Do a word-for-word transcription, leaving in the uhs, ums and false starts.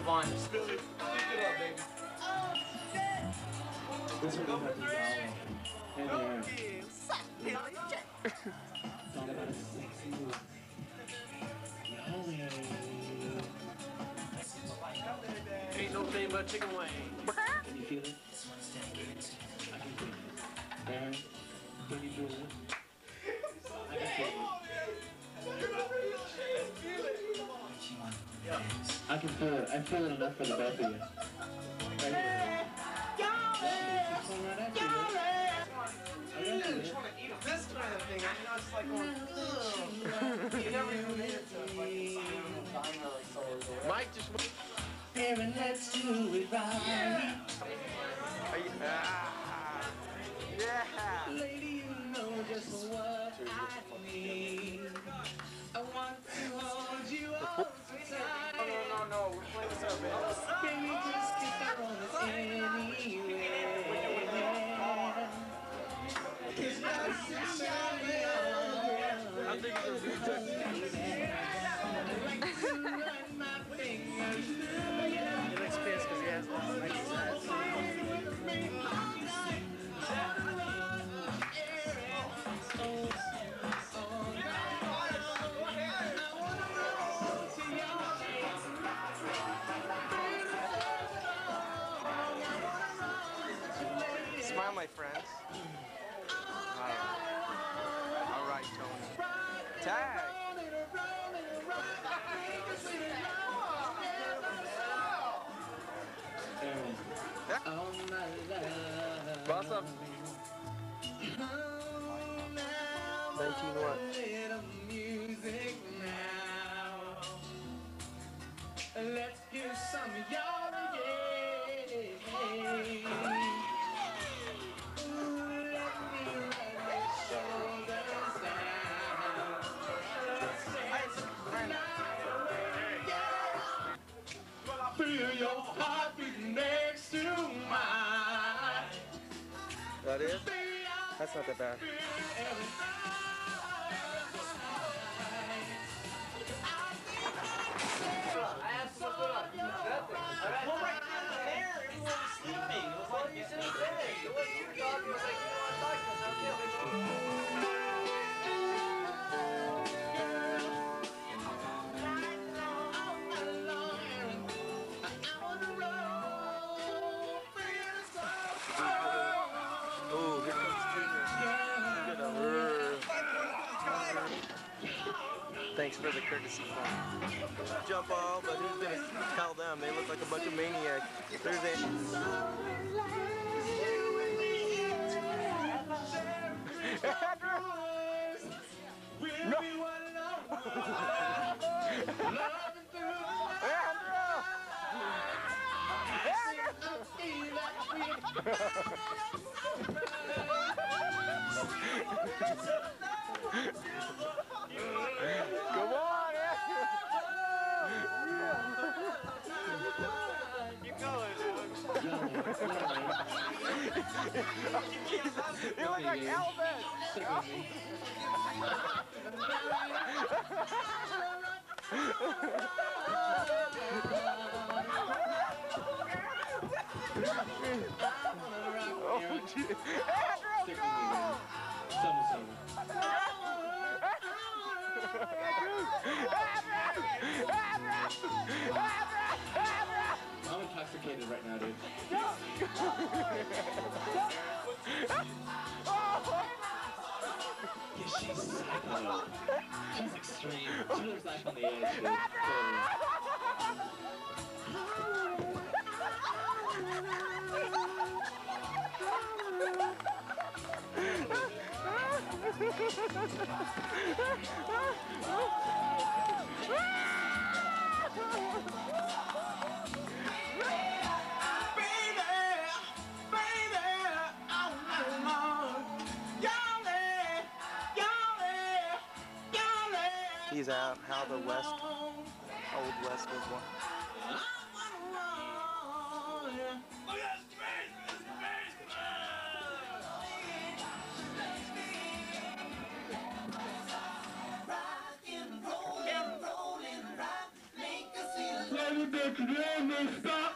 fun. Spill it. Pick it up, baby. This one Number is three. Hey there. What's up, Billy? It's all about a sexy move. Ain't no thing but chicken wing. Can you feel it? I can feel it. Aaron, can you feel it? I can feel it. I can feel it. I feel it enough for the both of you. Right here. I just want to eat this kind of thing. I mean, I was like going, ugh. You never even made it to like Mike just. Aaron, let's do it right. Yeah. Yeah. Lady, you know just what I need. I want to hold you all the time. No, no, no, no. We're playing this up, man. Baby, just get that on us anywhere. I think it's a good time. He looks pissed because he has one like his ass. Smile, my friends. All right, Tony. Tag. Boss up. nineteen what? Let's hear some of y'all, yeah. Feel your heartbeat next to mine. That is? That's not that bad. I asked him to put on nothing. Well, right there in the air, everyone was sleeping. It was like you said, the way you were talking, it was like, you know what, I'm oh, here comes Junior. Thanks for the courtesy phone. Jump off, but who's gonna tell them? They look like a bunch of maniacs. There's a Andrew! No! Come on, Andrew! Keep going, dude. You look like Elvis! Oh, gee. Andrew, go! I'm intoxicated right now, dude. Yeah, she's psycho. She's extreme. She lives life on the edge, dude. He's out how the West, Old West was one. Let Everybody, bitch,